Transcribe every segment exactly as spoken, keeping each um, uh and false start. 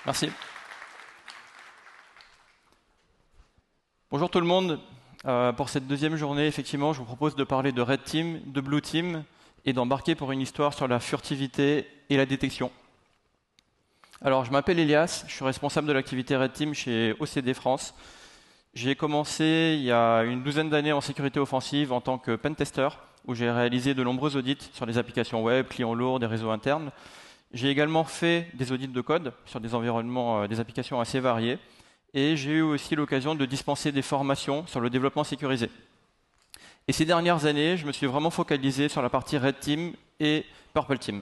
Merci. Bonjour tout le monde. Euh, pour cette deuxième journée, effectivement, je vous propose de parler de Red Team, de Blue Team et d'embarquer pour une histoire sur la furtivité et la détection. Alors, je m'appelle Elias, je suis responsable de l'activité Red Team chez O C D France. J'ai commencé il y a une douzaine d'années en sécurité offensive en tant que pentester, où j'ai réalisé de nombreux audits sur des applications web, clients lourds, des réseaux internes. J'ai également fait des audits de code sur des environnements, euh, des applications assez variées. Et j'ai eu aussi l'occasion de dispenser des formations sur le développement sécurisé. Et ces dernières années, je me suis vraiment focalisé sur la partie Red Team et Purple Team.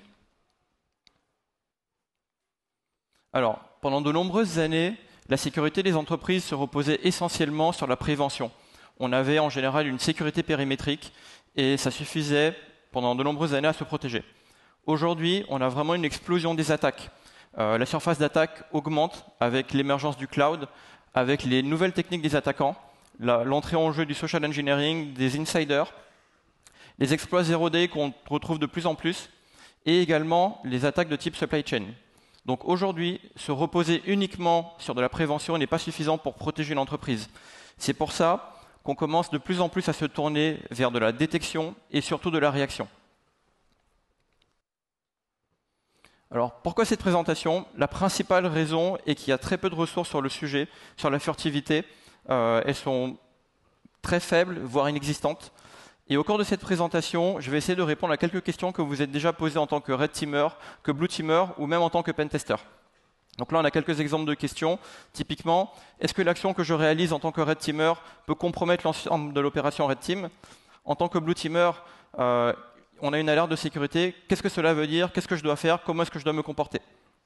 Alors, pendant de nombreuses années, la sécurité des entreprises se reposait essentiellement sur la prévention. On avait en général une sécurité périmétrique et ça suffisait pendant de nombreuses années à se protéger. Aujourd'hui, on a vraiment une explosion des attaques. Euh, la surface d'attaque augmente avec l'émergence du cloud, avec les nouvelles techniques des attaquants, l'entrée en jeu du social engineering, des insiders, les exploits zéro day qu'on retrouve de plus en plus, et également les attaques de type supply chain. Donc aujourd'hui, se reposer uniquement sur de la prévention n'est pas suffisant pour protéger une entreprise. C'est pour ça qu'on commence de plus en plus à se tourner vers de la détection et surtout de la réaction. Alors, pourquoi cette présentation? La principale raison est qu'il y a très peu de ressources sur le sujet, sur la furtivité. Euh, elles sont très faibles, voire inexistantes. Et au cours de cette présentation, je vais essayer de répondre à quelques questions que vous êtes déjà posées en tant que Red Teamer, que Blue Teamer ou même en tant que Pentester. Donc là, on a quelques exemples de questions. Typiquement, est-ce que l'action que je réalise en tant que Red Teamer peut compromettre l'ensemble de l'opération Red Team? En tant que Blue Teamer, euh, on a une alerte de sécurité. Qu'est-ce que cela veut dire? Qu'est-ce que je dois faire? Comment est-ce que je dois me comporter?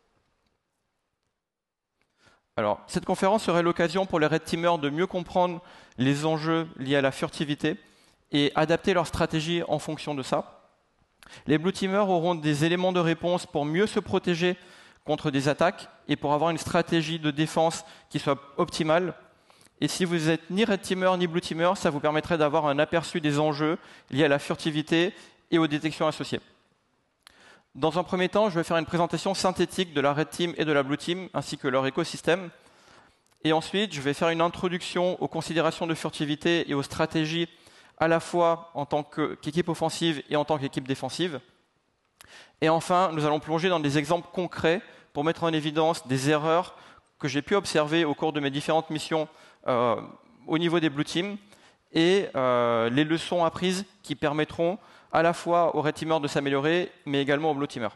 Alors, cette conférence serait l'occasion pour les Red Teamers de mieux comprendre les enjeux liés à la furtivité et adapter leur stratégie en fonction de ça. Les Blue Teamers auront des éléments de réponse pour mieux se protéger contre des attaques et pour avoir une stratégie de défense qui soit optimale. Et si vous n'êtes ni Red Teamer ni Blue Teamer, ça vous permettrait d'avoir un aperçu des enjeux liés à la furtivité et aux détections associées. Dans un premier temps, je vais faire une présentation synthétique de la Red Team et de la Blue Team, ainsi que leur écosystème. Et ensuite, je vais faire une introduction aux considérations de furtivité et aux stratégies à la fois en tant qu'équipe offensive et en tant qu'équipe défensive. Et enfin, nous allons plonger dans des exemples concrets pour mettre en évidence des erreurs que j'ai pu observer au cours de mes différentes missions euh, au niveau des Blue Team et euh, les leçons apprises qui permettront à la fois aux Red Teamers de s'améliorer, mais également aux Blue Teamers.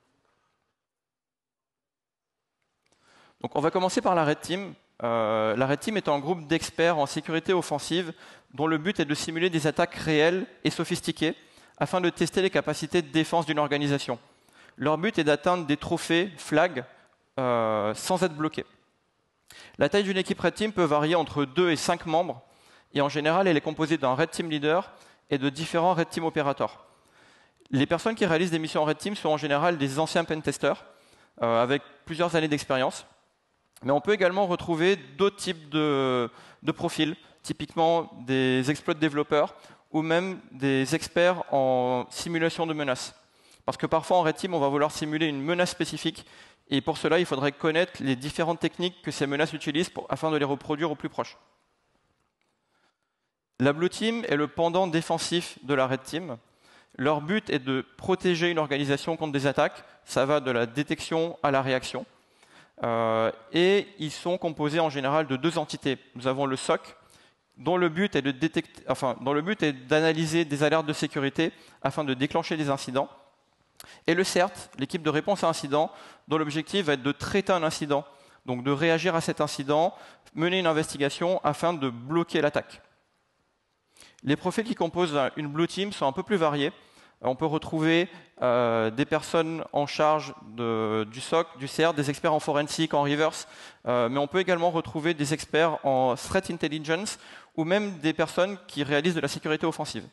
Donc on va commencer par la Red Team. Euh, la Red Team est un groupe d'experts en sécurité offensive dont le but est de simuler des attaques réelles et sophistiquées afin de tester les capacités de défense d'une organisation. Leur but est d'atteindre des trophées, flags, euh, sans être bloqués. La taille d'une équipe Red Team peut varier entre deux et cinq membres, et en général, elle est composée d'un Red Team Leader et de différents Red Team Operators. Les personnes qui réalisent des missions en Red Team sont en général des anciens pentesters, euh, avec plusieurs années d'expérience. Mais on peut également retrouver d'autres types de, de profils, typiquement des exploit développeurs ou même des experts en simulation de menaces. Parce que parfois en Red Team, on va vouloir simuler une menace spécifique et pour cela, il faudrait connaître les différentes techniques que ces menaces utilisent pour, afin de les reproduire au plus proche. La Blue Team est le pendant défensif de la Red Team. Leur but est de protéger une organisation contre des attaques. Ça va de la détection à la réaction. Euh, et ils sont composés en général de deux entités. Nous avons le S O C, dont le but est de détecter, enfin, dont le but est d'analyser des alertes de sécurité afin de déclencher des incidents. Et le C E R T, l'équipe de réponse à incident, dont l'objectif va être de traiter un incident, donc de réagir à cet incident, mener une investigation afin de bloquer l'attaque. Les profils qui composent une Blue Team sont un peu plus variés. On peut retrouver euh, des personnes en charge de, du S O C, du C E R T, des experts en forensique, en reverse, euh, mais on peut également retrouver des experts en threat intelligence ou même des personnes qui réalisent de la sécurité offensive.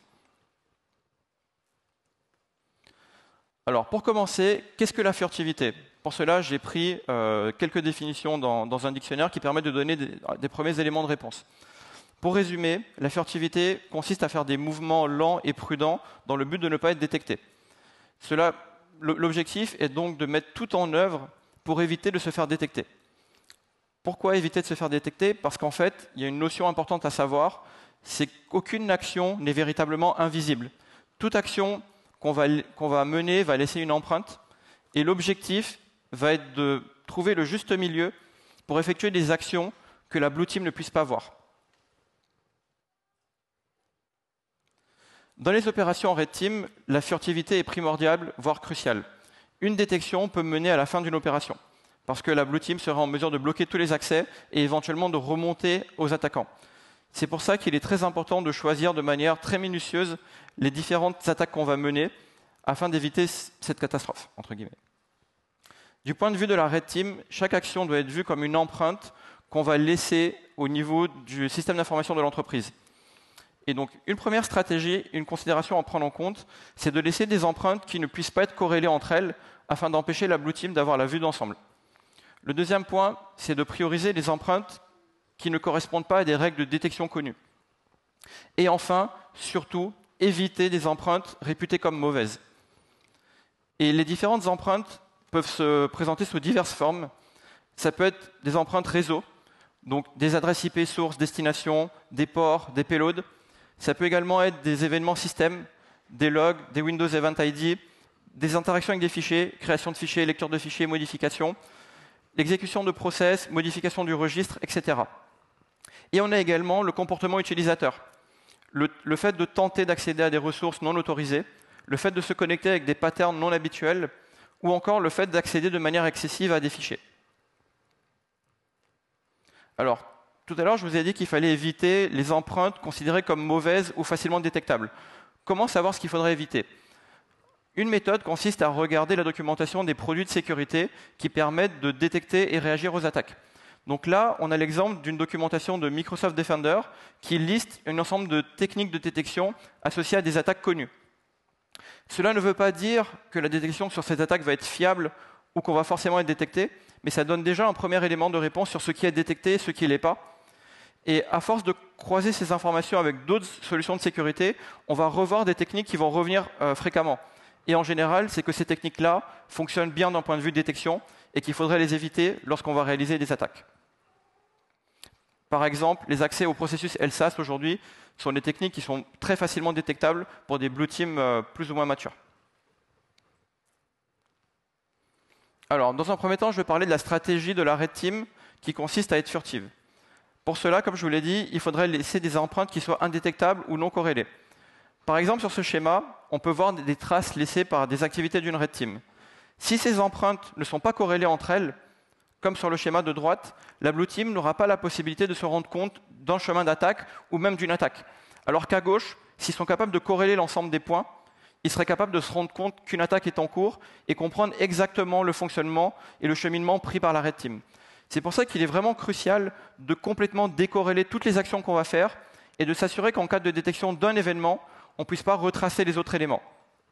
Alors, pour commencer, qu'est-ce que la furtivité? Pour cela, j'ai pris euh, quelques définitions dans, dans un dictionnaire qui permettent de donner des, des premiers éléments de réponse. Pour résumer, la furtivité consiste à faire des mouvements lents et prudents dans le but de ne pas être détecté. L'objectif est donc de mettre tout en œuvre pour éviter de se faire détecter. Pourquoi éviter de se faire détecter? Parce qu'en fait, il y a une notion importante à savoir, c'est qu'aucune action n'est véritablement invisible. Toute action qu'on va, qu'on va mener va laisser une empreinte, et l'objectif va être de trouver le juste milieu pour effectuer des actions que la Blue Team ne puisse pas voir. Dans les opérations en Red Team, la furtivité est primordiale, voire cruciale. Une détection peut mener à la fin d'une opération, parce que la Blue Team sera en mesure de bloquer tous les accès et éventuellement de remonter aux attaquants. C'est pour ça qu'il est très important de choisir de manière très minutieuse les différentes attaques qu'on va mener afin d'éviter cette catastrophe, entre guillemets. Du point de vue de la Red Team, chaque action doit être vue comme une empreinte qu'on va laisser au niveau du système d'information de l'entreprise. Et donc, une première stratégie, une considération à prendre en compte, c'est de laisser des empreintes qui ne puissent pas être corrélées entre elles afin d'empêcher la Blue Team d'avoir la vue d'ensemble. Le deuxième point, c'est de prioriser les empreintes qui ne correspondent pas à des règles de détection connues. Et enfin, surtout, éviter des empreintes réputées comme mauvaises. Et les différentes empreintes peuvent se présenter sous diverses formes. Ça peut être des empreintes réseau, donc des adresses I P sources, destination, des ports, des payloads. Ça peut également être des événements système, des logs, des Windows Event I D, des interactions avec des fichiers, création de fichiers, lecture de fichiers, modification, l'exécution de process, modification du registre, et cetera. Et on a également le comportement utilisateur. Le, le fait de tenter d'accéder à des ressources non autorisées, le fait de se connecter avec des patterns non habituels, ou encore le fait d'accéder de manière excessive à des fichiers. Alors, tout à l'heure, je vous ai dit qu'il fallait éviter les empreintes considérées comme mauvaises ou facilement détectables. Comment savoir ce qu'il faudrait éviter? Une méthode consiste à regarder la documentation des produits de sécurité qui permettent de détecter et réagir aux attaques. Donc là, on a l'exemple d'une documentation de Microsoft Defender qui liste un ensemble de techniques de détection associées à des attaques connues. Cela ne veut pas dire que la détection sur ces attaques va être fiable ou qu'on va forcément être détecté, mais ça donne déjà un premier élément de réponse sur ce qui est détecté et ce qui ne l'est pas. Et à force de croiser ces informations avec d'autres solutions de sécurité, on va revoir des techniques qui vont revenir euh, fréquemment. Et en général, c'est que ces techniques-là fonctionnent bien d'un point de vue de détection et qu'il faudrait les éviter lorsqu'on va réaliser des attaques. Par exemple, les accès au processus L S A S aujourd'hui sont des techniques qui sont très facilement détectables pour des Blue Teams euh, plus ou moins matures. Alors, dans un premier temps, je vais parler de la stratégie de la Red Team qui consiste à être furtive. Pour cela, comme je vous l'ai dit, il faudrait laisser des empreintes qui soient indétectables ou non corrélées. Par exemple, sur ce schéma, on peut voir des traces laissées par des activités d'une Red Team. Si ces empreintes ne sont pas corrélées entre elles, comme sur le schéma de droite, la Blue Team n'aura pas la possibilité de se rendre compte d'un chemin d'attaque ou même d'une attaque. Alors qu'à gauche, s'ils sont capables de corréler l'ensemble des points, ils seraient capables de se rendre compte qu'une attaque est en cours et comprendre exactement le fonctionnement et le cheminement pris par la Red Team. C'est pour ça qu'il est vraiment crucial de complètement décorréler toutes les actions qu'on va faire et de s'assurer qu'en cas de détection d'un événement, on ne puisse pas retracer les autres éléments.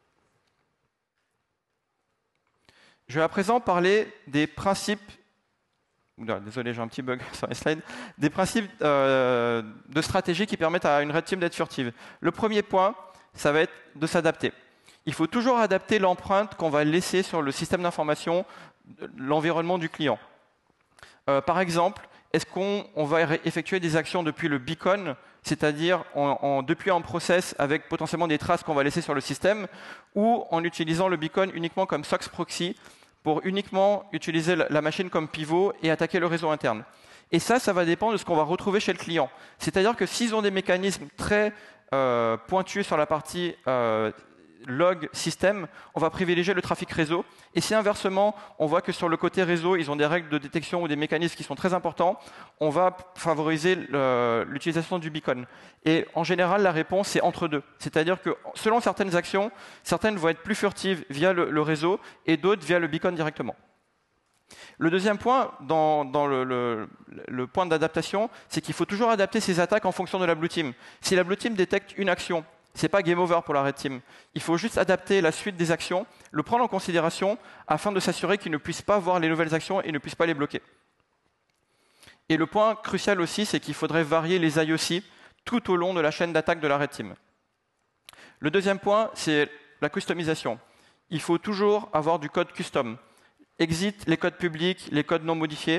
Je vais à présent parler des principes, désolé j'ai un petit bug sur les slides, des principes euh, de stratégie qui permettent à une Red Team d'être furtive. Le premier point, ça va être de s'adapter. Il faut toujours adapter l'empreinte qu'on va laisser sur le système d'information, l'environnement du client. Euh, par exemple, est-ce qu'on on va effectuer des actions depuis le beacon, c'est-à-dire en, en, depuis un process avec potentiellement des traces qu'on va laisser sur le système, ou en utilisant le beacon uniquement comme S O X proxy pour uniquement utiliser la machine comme pivot et attaquer le réseau interne. Et ça, ça va dépendre de ce qu'on va retrouver chez le client. C'est-à-dire que s'ils ont des mécanismes très euh, pointus sur la partie euh, log système, on va privilégier le trafic réseau. Et si inversement, on voit que sur le côté réseau, ils ont des règles de détection ou des mécanismes qui sont très importants, on va favoriser l'utilisation du beacon. Et en général, la réponse, c'est entre deux. C'est-à-dire que selon certaines actions, certaines vont être plus furtives via le, le réseau et d'autres via le beacon directement. Le deuxième point, dans, dans le, le, le point d'adaptation, c'est qu'il faut toujours adapter ses attaques en fonction de la Blue Team. Si la Blue Team détecte une action, ce n'est pas game over pour la Red Team. Il faut juste adapter la suite des actions, le prendre en considération afin de s'assurer qu'ils ne puissent pas voir les nouvelles actions et ne puissent pas les bloquer. Et le point crucial aussi, c'est qu'il faudrait varier les I O C tout au long de la chaîne d'attaque de la Red Team. Le deuxième point, c'est la customisation. Il faut toujours avoir du code custom. Exit les codes publics, les codes non modifiés.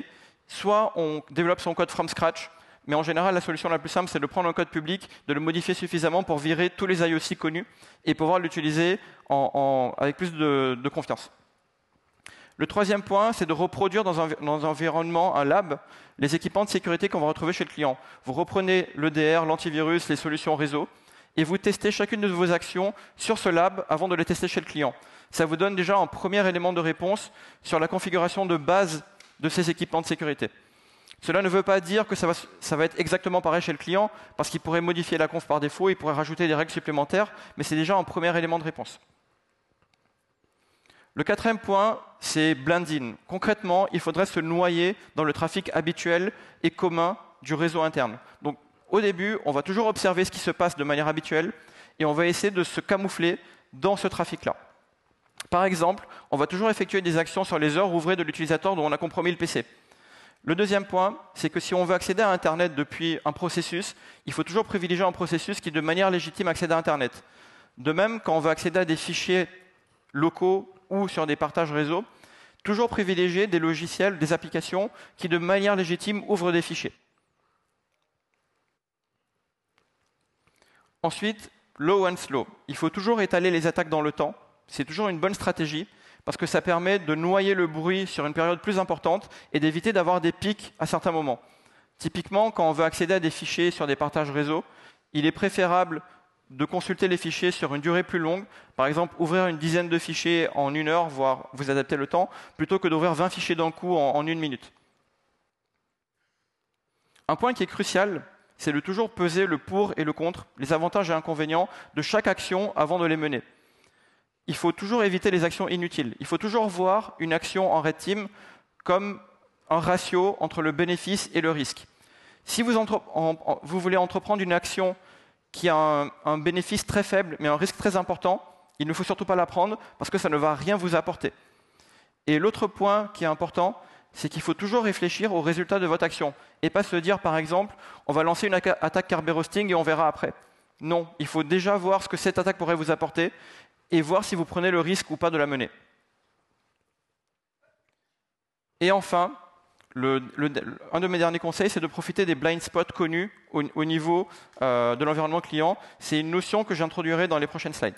soit on développe son code from scratch, mais en général, la solution la plus simple, c'est de prendre un code public, de le modifier suffisamment pour virer tous les I O C connus et pouvoir l'utiliser en, en, avec plus de, de confiance. Le troisième point, c'est de reproduire dans un, dans un environnement, un lab, les équipements de sécurité qu'on va retrouver chez le client. Vous reprenez l'E D R, l'antivirus, les solutions réseau, et vous testez chacune de vos actions sur ce lab avant de les tester chez le client. Ça vous donne déjà un premier élément de réponse sur la configuration de base de ces équipements de sécurité. Cela ne veut pas dire que ça va, ça va être exactement pareil chez le client, parce qu'il pourrait modifier la conf par défaut, il pourrait rajouter des règles supplémentaires, mais c'est déjà un premier élément de réponse. Le quatrième point, c'est blend-in. Concrètement, il faudrait se noyer dans le trafic habituel et commun du réseau interne. Donc, au début, on va toujours observer ce qui se passe de manière habituelle et on va essayer de se camoufler dans ce trafic-là. Par exemple, on va toujours effectuer des actions sur les heures ouvrées de l'utilisateur dont on a compromis le P C. Le deuxième point, c'est que si on veut accéder à Internet depuis un processus, il faut toujours privilégier un processus qui, de manière légitime, accède à Internet. De même, quand on veut accéder à des fichiers locaux ou sur des partages réseau, toujours privilégier des logiciels, des applications qui, de manière légitime, ouvrent des fichiers. Ensuite, low and slow. Il faut toujours étaler les attaques dans le temps. C'est toujours une bonne stratégie parce que ça permet de noyer le bruit sur une période plus importante et d'éviter d'avoir des pics à certains moments. Typiquement, quand on veut accéder à des fichiers sur des partages réseau, il est préférable de consulter les fichiers sur une durée plus longue, par exemple ouvrir une dizaine de fichiers en une heure, voire vous adapter le temps, plutôt que d'ouvrir vingt fichiers d'un coup en, en une minute. Un point qui est crucial, c'est de toujours peser le pour et le contre, les avantages et inconvénients de chaque action avant de les mener. Il faut toujours éviter les actions inutiles. Il faut toujours voir une action en Red Team comme un ratio entre le bénéfice et le risque. Si vous, entre, en, en, vous voulez entreprendre une action qui a un, un bénéfice très faible, mais un risque très important, il ne faut surtout pas la prendre parce que ça ne va rien vous apporter. Et l'autre point qui est important, c'est qu'il faut toujours réfléchir aux résultats de votre action et pas se dire, par exemple, on va lancer une attaque Kerberos-Sting et on verra après. Non, il faut déjà voir ce que cette attaque pourrait vous apporter et voir si vous prenez le risque ou pas de la mener. Et enfin, Le, le, un de mes derniers conseils, c'est de profiter des blind spots connus au, au niveau euh, de l'environnement client. C'est une notion que j'introduirai dans les prochaines slides.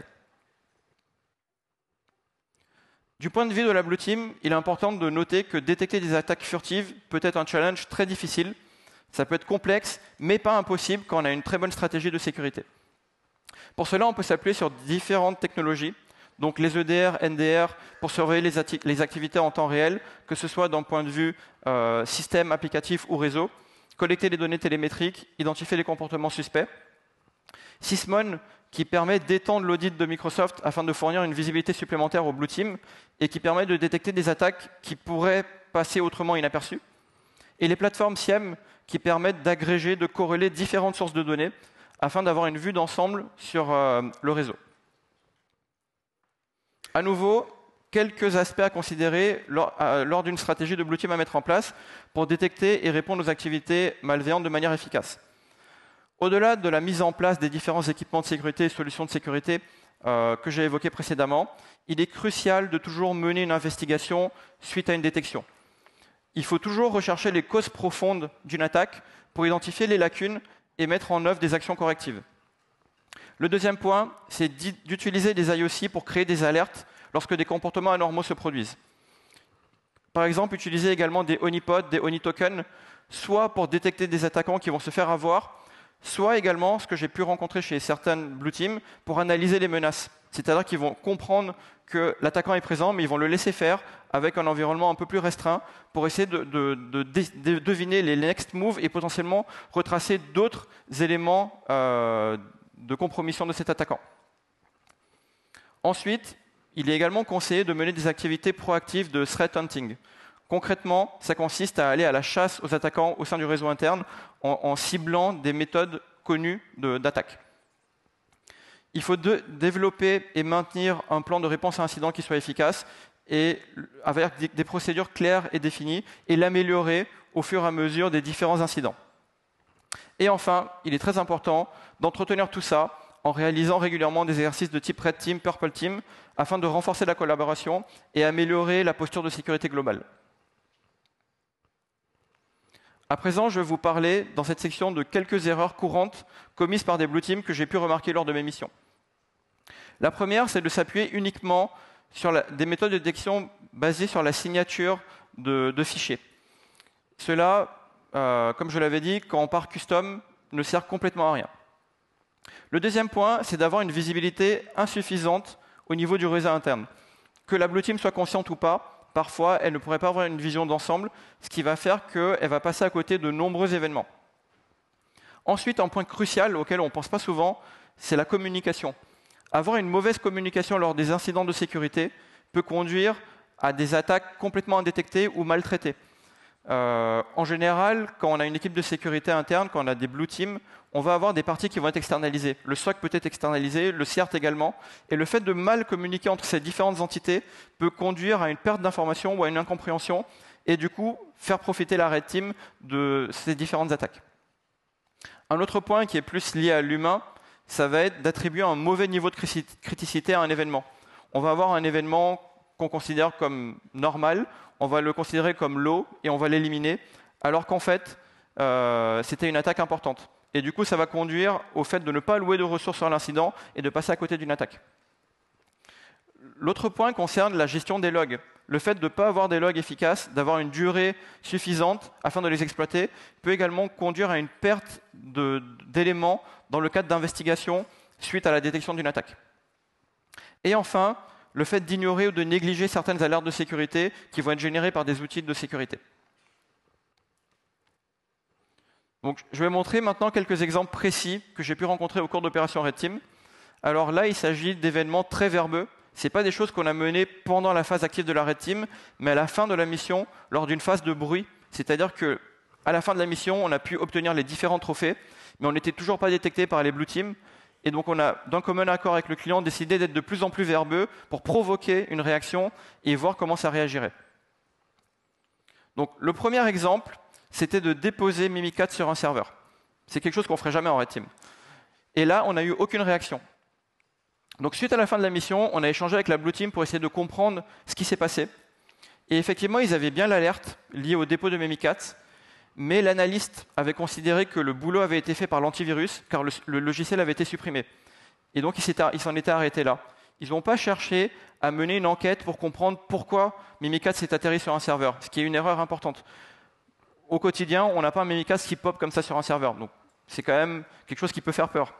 Du point de vue de la Blue Team, il est important de noter que détecter des attaques furtives peut être un challenge très difficile. Ça peut être complexe, mais pas impossible quand on a une très bonne stratégie de sécurité. Pour cela, on peut s'appuyer sur différentes technologies. Donc les E D R, N D R, pour surveiller les, les activités en temps réel, que ce soit d'un point de vue euh, système, applicatif ou réseau, collecter les données télémétriques, identifier les comportements suspects. Sysmon, qui permet d'étendre l'audit de Microsoft afin de fournir une visibilité supplémentaire au Blue Team et qui permet de détecter des attaques qui pourraient passer autrement inaperçues. Et les plateformes S I E M, qui permettent d'agréger, de corréler différentes sources de données afin d'avoir une vue d'ensemble sur euh, le réseau. À nouveau, quelques aspects à considérer lors, euh, lors d'une stratégie de Blue Team à mettre en place pour détecter et répondre aux activités malveillantes de manière efficace. Au-delà de la mise en place des différents équipements de sécurité et solutions de sécurité euh, que j'ai évoquées précédemment, il est crucial de toujours mener une investigation suite à une détection. Il faut toujours rechercher les causes profondes d'une attaque pour identifier les lacunes et mettre en œuvre des actions correctives. Le deuxième point, c'est d'utiliser des I O C pour créer des alertes lorsque des comportements anormaux se produisent. Par exemple, utiliser également des honeypots, des honey tokens, soit pour détecter des attaquants qui vont se faire avoir, soit également, ce que j'ai pu rencontrer chez certaines Blue Team, pour analyser les menaces. C'est-à-dire qu'ils vont comprendre que l'attaquant est présent, mais ils vont le laisser faire avec un environnement un peu plus restreint pour essayer de, de, de, de deviner les next moves et potentiellement retracer d'autres éléments euh, de compromission de cet attaquant. Ensuite, il est également conseillé de mener des activités proactives de threat hunting. Concrètement, ça consiste à aller à la chasse aux attaquants au sein du réseau interne en, en ciblant des méthodes connues d'attaque. Il faut de, développer et maintenir un plan de réponse à incident qui soit efficace et avec des, des procédures claires et définies et l'améliorer au fur et à mesure des différents incidents. Et enfin, il est très important d'entretenir tout ça en réalisant régulièrement des exercices de type Red Team, Purple Team, afin de renforcer la collaboration et améliorer la posture de sécurité globale. À présent, je vais vous parler dans cette section de quelques erreurs courantes commises par des Blue Teams que j'ai pu remarquer lors de mes missions. La première, c'est de s'appuyer uniquement sur la, des méthodes de détection basées sur la signature de, de fichiers. Cela, euh, comme je l'avais dit, quand on part custom, ne sert complètement à rien. Le deuxième point, c'est d'avoir une visibilité insuffisante au niveau du réseau interne. Que la Blue Team soit consciente ou pas, parfois, elle ne pourrait pas avoir une vision d'ensemble, ce qui va faire qu'elle va passer à côté de nombreux événements. Ensuite, un point crucial auquel on ne pense pas souvent, c'est la communication. Avoir une mauvaise communication lors des incidents de sécurité peut conduire à des attaques complètement indétectées ou mal traitées. Euh, en général, quand on a une équipe de sécurité interne, quand on a des Blue Teams, on va avoir des parties qui vont être externalisées. Le S O C peut être externalisé, le C I R T également. Et le fait de mal communiquer entre ces différentes entités peut conduire à une perte d'information ou à une incompréhension et du coup faire profiter la Red Team de ces différentes attaques. Un autre point qui est plus lié à l'humain, ça va être d'attribuer un mauvais niveau de criticité à un événement. On va avoir un événement qu'on considère comme normal, on va le considérer comme low et on va l'éliminer, alors qu'en fait, euh, c'était une attaque importante. Et du coup, ça va conduire au fait de ne pas allouer de ressources sur l'incident et de passer à côté d'une attaque. L'autre point concerne la gestion des logs. Le fait de ne pas avoir des logs efficaces, d'avoir une durée suffisante afin de les exploiter, peut également conduire à une perte d'éléments dans le cadre d'investigation suite à la détection d'une attaque. Et enfin, le fait d'ignorer ou de négliger certaines alertes de sécurité qui vont être générées par des outils de sécurité. Donc, je vais montrer maintenant quelques exemples précis que j'ai pu rencontrer au cours d'opérations Red Team. Alors là, il s'agit d'événements très verbeux. Ce n'est pas des choses qu'on a menées pendant la phase active de la Red Team, mais à la fin de la mission, lors d'une phase de bruit. C'est-à-dire qu'à la fin de la mission, on a pu obtenir les différents trophées, mais on n'était toujours pas détecté par les Blue Teams. Et donc, on a, d'un commun accord avec le client, décidé d'être de plus en plus verbeux pour provoquer une réaction et voir comment ça réagirait. Donc, le premier exemple, c'était de déposer Mimikatz sur un serveur. C'est quelque chose qu'on ne ferait jamais en Red Team. Et là, on n'a eu aucune réaction. Donc, suite à la fin de la mission, on a échangé avec la Blue Team pour essayer de comprendre ce qui s'est passé. Et effectivement, ils avaient bien l'alerte liée au dépôt de Mimikatz, mais l'analyste avait considéré que le boulot avait été fait par l'antivirus, car le, le logiciel avait été supprimé. Et donc, il s'en était arrêté là. Ils n'ont pas cherché à mener une enquête pour comprendre pourquoi Mimikatz s'est atterri sur un serveur, ce qui est une erreur importante. Au quotidien, on n'a pas un Mimikatz qui pop comme ça sur un serveur. Donc, c'est quand même quelque chose qui peut faire peur.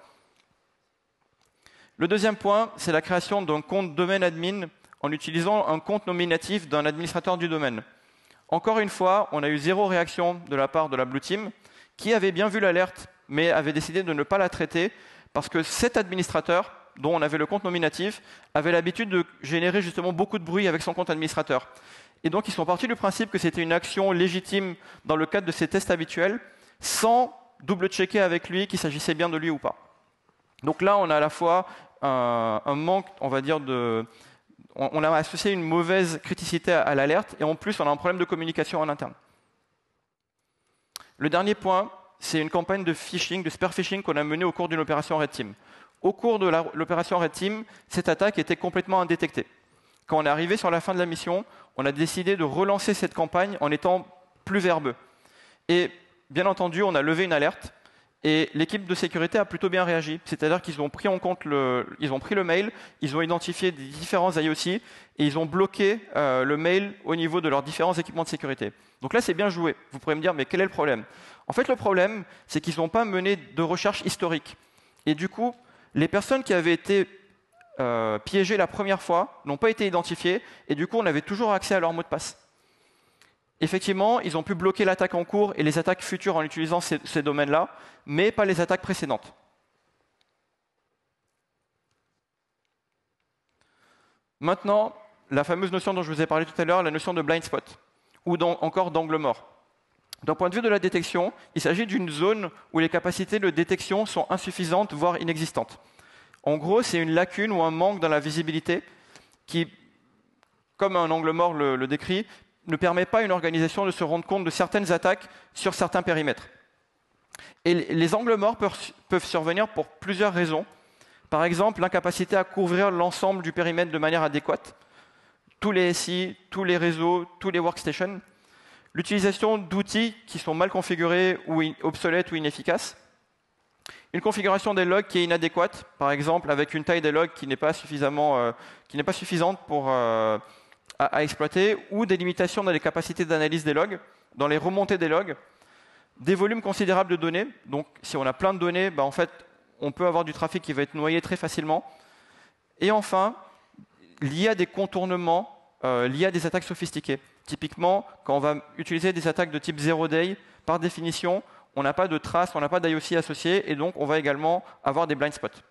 Le deuxième point, c'est la création d'un compte domaine admin en utilisant un compte nominatif d'un administrateur du domaine. Encore une fois, on a eu zéro réaction de la part de la Blue Team, qui avait bien vu l'alerte, mais avait décidé de ne pas la traiter, parce que cet administrateur, dont on avait le compte nominatif, avait l'habitude de générer justement beaucoup de bruit avec son compte administrateur. Et donc, ils sont partis du principe que c'était une action légitime dans le cadre de ses tests habituels, sans double-checker avec lui qu'il s'agissait bien de lui ou pas. Donc là, on a à la fois un, un manque, on va dire, de... On a associé une mauvaise criticité à l'alerte, et en plus, on a un problème de communication en interne. Le dernier point, c'est une campagne de phishing, de spear phishing qu'on a menée au cours d'une opération Red Team. Au cours de l'opération Red Team, cette attaque était complètement indétectée. Quand on est arrivé sur la fin de la mission, on a décidé de relancer cette campagne en étant plus verbeux. Et bien entendu, on a levé une alerte, et l'équipe de sécurité a plutôt bien réagi. C'est-à-dire qu'ils ont pris en compte le, ils ont pris le mail, ils ont identifié des différents I O C, et ils ont bloqué euh, le mail au niveau de leurs différents équipements de sécurité. Donc là, c'est bien joué. Vous pourrez me dire, mais quel est le problème? En fait, le problème, c'est qu'ils n'ont pas mené de recherche historique. Et du coup, les personnes qui avaient été euh, piégées la première fois n'ont pas été identifiées, et du coup, on avait toujours accès à leur mot de passe. Effectivement, ils ont pu bloquer l'attaque en cours et les attaques futures en utilisant ces, ces domaines-là, mais pas les attaques précédentes. Maintenant, la fameuse notion dont je vous ai parlé tout à l'heure, la notion de blind spot, ou dans, encore d'angle mort. D'un point de vue de la détection, il s'agit d'une zone où les capacités de détection sont insuffisantes, voire inexistantes. En gros, c'est une lacune ou un manque dans la visibilité qui, comme un angle mort le, le décrit, ne permet pas à une organisation de se rendre compte de certaines attaques sur certains périmètres. Et les angles morts peuvent survenir pour plusieurs raisons. Par exemple, l'incapacité à couvrir l'ensemble du périmètre de manière adéquate, tous les S I, tous les réseaux, tous les workstations. l'utilisation d'outils qui sont mal configurés ou obsolètes ou inefficaces, une configuration des logs qui est inadéquate, par exemple avec une taille des logs qui n'est pas suffisamment, euh, qui n'est pas suffisante pour, euh, à, à exploiter, ou des limitations dans les capacités d'analyse des logs, dans les remontées des logs, des volumes considérables de données. Donc, si on a plein de données, bah, en fait, on peut avoir du trafic qui va être noyé très facilement. Et enfin, lié à des contournements, euh, lié à des attaques sophistiquées. Typiquement, quand on va utiliser des attaques de type zero day, par définition, on n'a pas de traces, on n'a pas d'I O C associé, et donc on va également avoir des blind spots.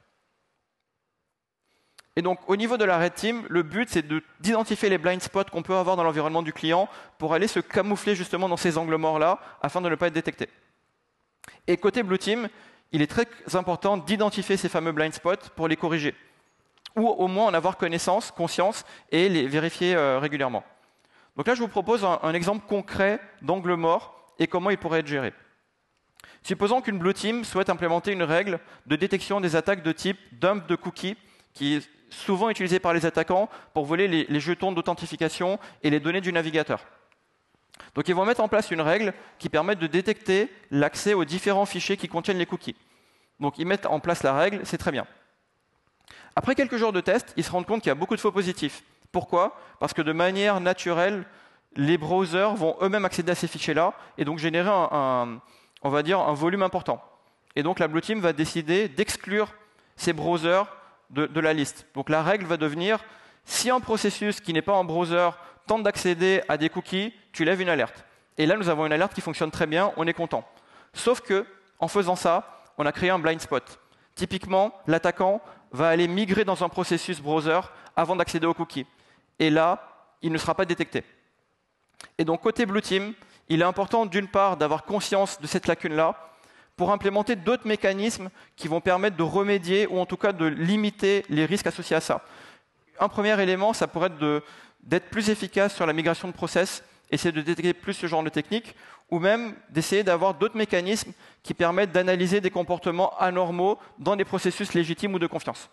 Et donc, au niveau de la Red Team, le but, c'est d'identifier les blind spots qu'on peut avoir dans l'environnement du client pour aller se camoufler justement dans ces angles morts-là, afin de ne pas être détecté. Et côté Blue Team, il est très important d'identifier ces fameux blind spots pour les corriger, ou au moins en avoir connaissance, conscience, et les vérifier euh, régulièrement. Donc là, je vous propose un, un exemple concret d'angle mort et comment il pourrait être géré. Supposons qu'une Blue Team souhaite implémenter une règle de détection des attaques de type dump de cookies, qui est souvent utilisée par les attaquants pour voler les, les jetons d'authentification et les données du navigateur. Donc ils vont mettre en place une règle qui permet de détecter l'accès aux différents fichiers qui contiennent les cookies. Donc ils mettent en place la règle, c'est très bien. Après quelques jours de tests, ils se rendent compte qu'il y a beaucoup de faux positifs. Pourquoi? Parce que de manière naturelle, les browsers vont eux-mêmes accéder à ces fichiers-là et donc générer un, un, on va dire, un volume important. Et donc la Blue Team va décider d'exclure ces browsers de, de la liste. Donc la règle va devenir, si un processus qui n'est pas un browser tente d'accéder à des cookies, tu lèves une alerte. Et là, nous avons une alerte qui fonctionne très bien, on est content. Sauf que, en faisant ça, on a créé un blind spot. Typiquement, l'attaquant va aller migrer dans un processus browser avant d'accéder aux cookies. Et là, il ne sera pas détecté. Et donc, côté Blue Team, il est important d'une part d'avoir conscience de cette lacune-là pour implémenter d'autres mécanismes qui vont permettre de remédier ou en tout cas de limiter les risques associés à ça. Un premier élément, ça pourrait être d'être plus efficace sur la migration de process, essayer de détecter plus ce genre de technique, ou même d'essayer d'avoir d'autres mécanismes qui permettent d'analyser des comportements anormaux dans des processus légitimes ou de confiance.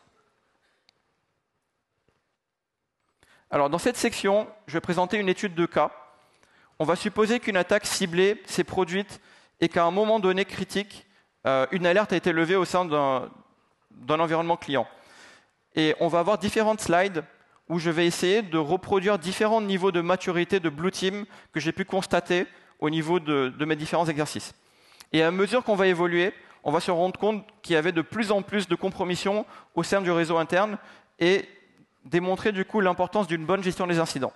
Alors, dans cette section, je vais présenter une étude de cas. On va supposer qu'une attaque ciblée s'est produite et qu'à un moment donné critique, euh, une alerte a été levée au sein d'un environnement client. Et on va avoir différentes slides où je vais essayer de reproduire différents niveaux de maturité de Blue Team que j'ai pu constater au niveau de, de mes différents exercices. Et à mesure qu'on va évoluer, on va se rendre compte qu'il y avait de plus en plus de compromissions au sein du réseau interne et démontrer du coup l'importance d'une bonne gestion des incidents.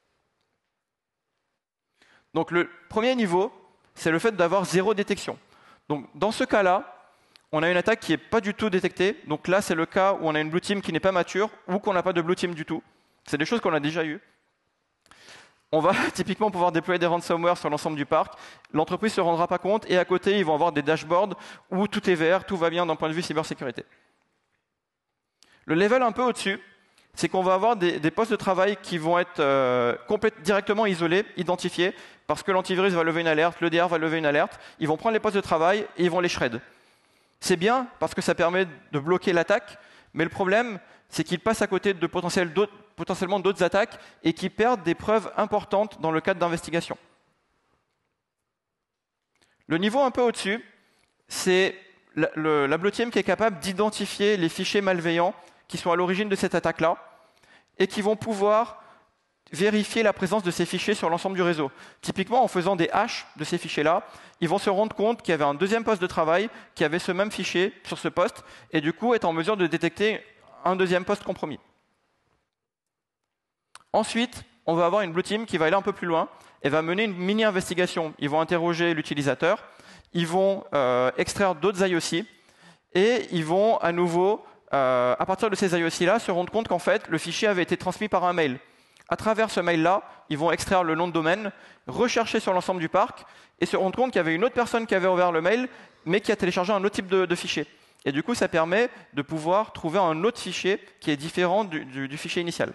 Donc le premier niveau, c'est le fait d'avoir zéro détection. Donc dans ce cas-là, on a une attaque qui n'est pas du tout détectée. Donc là, c'est le cas où on a une Blue Team qui n'est pas mature ou qu'on n'a pas de Blue Team du tout. C'est des choses qu'on a déjà eues. On va typiquement pouvoir déployer des ransomware sur l'ensemble du parc. L'entreprise ne se rendra pas compte et à côté, ils vont avoir des dashboards où tout est vert, tout va bien d'un point de vue cybersécurité. Le level un peu au-dessus, c'est qu'on va avoir des, des postes de travail qui vont être euh, directement isolés, identifiés, parce que l'antivirus va lever une alerte, l'E D R va lever une alerte. Ils vont prendre les postes de travail et ils vont les shred. C'est bien parce que ça permet de bloquer l'attaque, mais le problème, c'est qu'ils passent à côté de potentiel d'autres, potentiellement d'autres attaques et qu'ils perdent des preuves importantes dans le cadre d'investigation. Le niveau un peu au-dessus, c'est la, le, la Blue Team qui est capable d'identifier les fichiers malveillants qui sont à l'origine de cette attaque-là et qui vont pouvoir vérifier la présence de ces fichiers sur l'ensemble du réseau. Typiquement, en faisant des hashes de ces fichiers-là, ils vont se rendre compte qu'il y avait un deuxième poste de travail qui avait ce même fichier sur ce poste, et du coup être en mesure de détecter un deuxième poste compromis. Ensuite, on va avoir une Blue Team qui va aller un peu plus loin et va mener une mini-investigation. Ils vont interroger l'utilisateur, ils vont euh, extraire d'autres I O C, et ils vont à nouveau, euh, à partir de ces I O C-là, se rendre compte qu'en fait, le fichier avait été transmis par un mail. À travers ce mail-là, ils vont extraire le nom de domaine, rechercher sur l'ensemble du parc et se rendre compte qu'il y avait une autre personne qui avait ouvert le mail, mais qui a téléchargé un autre type de, de fichier. Et du coup, ça permet de pouvoir trouver un autre fichier qui est différent du, du, du fichier initial.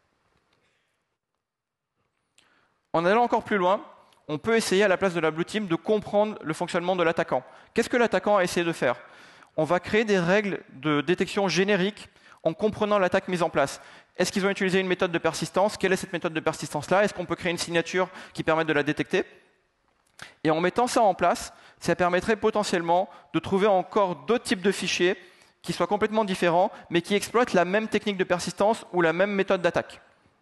En allant encore plus loin, on peut essayer à la place de la Blue Team de comprendre le fonctionnement de l'attaquant. Qu'est-ce que l'attaquant a essayé de faire? On va créer des règles de détection génériques en comprenant l'attaque mise en place. Est-ce qu'ils ont utilisé une méthode de persistance? Quelle est cette méthode de persistance-là? Est-ce qu'on peut créer une signature qui permette de la détecter? Et en mettant ça en place, ça permettrait potentiellement de trouver encore d'autres types de fichiers qui soient complètement différents, mais qui exploitent la même technique de persistance ou la même méthode d'attaque.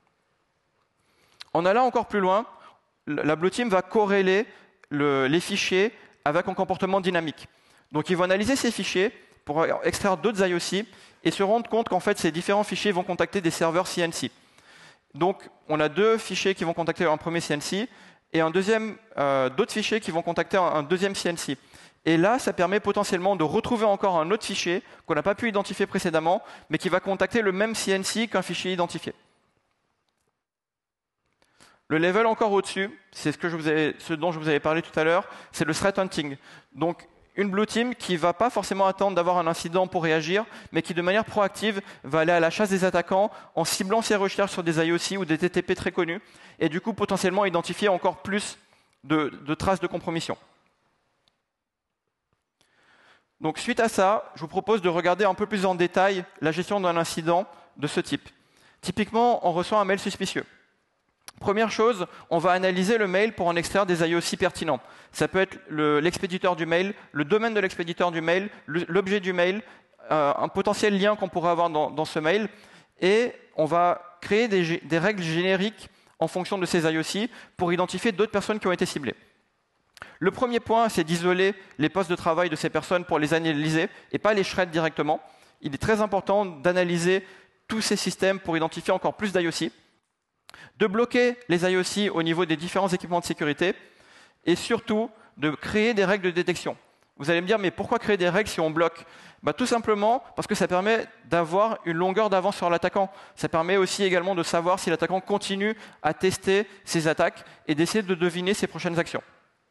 En allant encore plus loin, la Blue Team va corréler le, les fichiers avec un comportement dynamique. Donc ils vont analyser ces fichiers pour extraire d'autres I O C et se rendre compte qu'en fait ces différents fichiers vont contacter des serveurs C N C. Donc on a deux fichiers qui vont contacter un premier C N C et un deuxième, euh, d'autres fichiers qui vont contacter un, un deuxième C N C. Et là, ça permet potentiellement de retrouver encore un autre fichier qu'on n'a pas pu identifier précédemment, mais qui va contacter le même C N C qu'un fichier identifié. Le level encore au-dessus, c'est ce, que je vous ai, ce dont je vous avais parlé tout à l'heure, c'est le threat hunting. Donc une Blue Team qui ne va pas forcément attendre d'avoir un incident pour réagir, mais qui de manière proactive va aller à la chasse des attaquants en ciblant ses recherches sur des I O C ou des T T P très connus, et du coup potentiellement identifier encore plus de, de traces de compromission. Donc suite à ça, je vous propose de regarder un peu plus en détail la gestion d'un incident de ce type. Typiquement, on reçoit un mail suspicieux. Première chose, on va analyser le mail pour en extraire des I O C pertinents. Ça peut être l'expéditeur du mail, le domaine de l'expéditeur du mail, l'objet du mail, euh, un potentiel lien qu'on pourrait avoir dans, dans ce mail. Et on va créer des, des règles génériques en fonction de ces I O C pour identifier d'autres personnes qui ont été ciblées. Le premier point, c'est d'isoler les postes de travail de ces personnes pour les analyser et pas les shred directement. Il est très important d'analyser tous ces systèmes pour identifier encore plus d'I O C, de bloquer les I O C au niveau des différents équipements de sécurité et surtout de créer des règles de détection. Vous allez me dire, mais pourquoi créer des règles si on bloque? Bah, tout simplement parce que ça permet d'avoir une longueur d'avance sur l'attaquant. Ça permet aussi également de savoir si l'attaquant continue à tester ses attaques et d'essayer de deviner ses prochaines actions.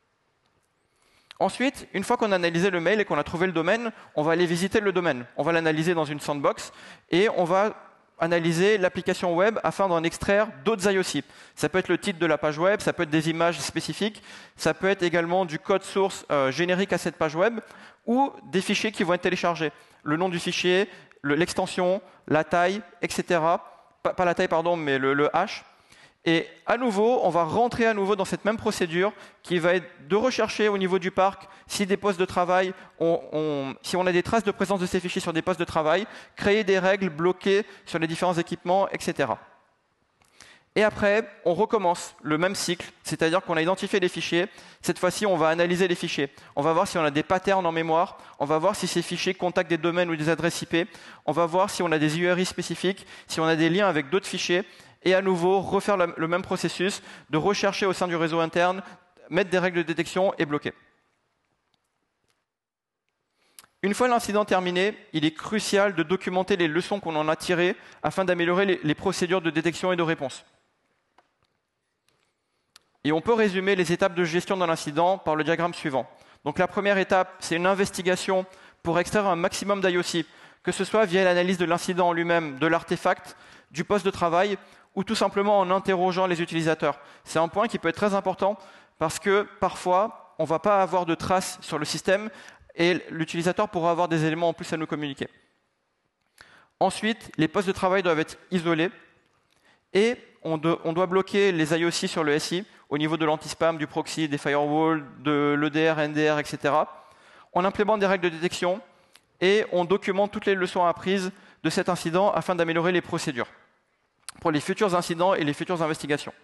Ensuite, une fois qu'on a analysé le mail et qu'on a trouvé le domaine, on va aller visiter le domaine. On va l'analyser dans une sandbox et on va analyser l'application web afin d'en extraire d'autres I O C. Ça peut être le titre de la page web, ça peut être des images spécifiques, ça peut être également du code source euh, générique à cette page web ou des fichiers qui vont être téléchargés. Le nom du fichier, l'extension, la taille, et cetera. Pas, pas la taille, pardon, mais le, le hash. Et à nouveau, on va rentrer à nouveau dans cette même procédure qui va être de rechercher au niveau du parc si des postes de travail, on, on, si on a des traces de présence de ces fichiers sur des postes de travail, créer des règles bloquées sur les différents équipements, et cetera. Et après, on recommence le même cycle, c'est-à-dire qu'on a identifié les fichiers. Cette fois-ci, on va analyser les fichiers. On va voir si on a des patterns en mémoire. On va voir si ces fichiers contactent des domaines ou des adresses I P. On va voir si on a des U R I spécifiques, si on a des liens avec d'autres fichiers. Et à nouveau, refaire le même processus de rechercher au sein du réseau interne, mettre des règles de détection et bloquer. Une fois l'incident terminé, il est crucial de documenter les leçons qu'on en a tirées afin d'améliorer les, les procédures de détection et de réponse. Et on peut résumer les étapes de gestion d'un incident par le diagramme suivant. Donc la première étape, c'est une investigation pour extraire un maximum d'I O C, que ce soit via l'analyse de l'incident en lui-même, de l'artefact, du poste de travail, ou tout simplement en interrogeant les utilisateurs. C'est un point qui peut être très important parce que parfois, on ne va pas avoir de traces sur le système et l'utilisateur pourra avoir des éléments en plus à nous communiquer. Ensuite, les postes de travail doivent être isolés et on, de, on doit bloquer les I O C sur le S I au niveau de l'anti-spam, du proxy, des firewalls, de l'E D R, N D R, et cetera. On implémente des règles de détection et on documente toutes les leçons apprises de cet incident afin d'améliorer les procédures pour les futurs incidents et les futures investigations.